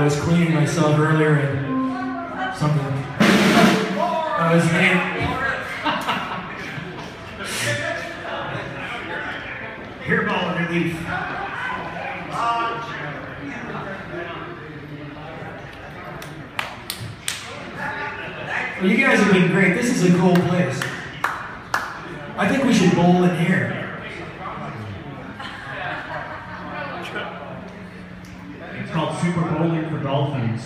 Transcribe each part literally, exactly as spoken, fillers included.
was cleaning myself earlier and something. I was named. Hairball underneath. Well, you guys have been great. This is a cool place. I think we should bowl in here. It's called Super Bowling for Dolphins.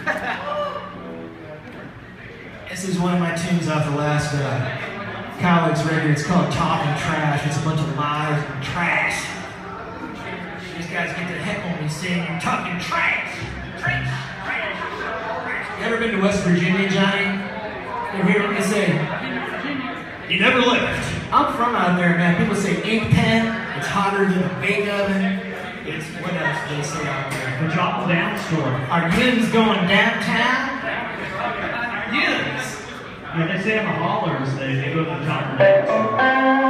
This is one of my tunes off the last uh, College record. It's called Talking Trash. It's a bunch of lies and trash. These guys get to heckle me saying you're talking trash. Trash. Trash. You ever been to West Virginia, Johnny? You ever hear me say, you never lived. I'm from out there, man. People say ink pen. It's hotter than a bake oven. It's what else do they say out there? The Chocolate Down Store. Are yins going downtown? Yins. Yeah, they say in the hollers they, they go to the Chocolate Down Store.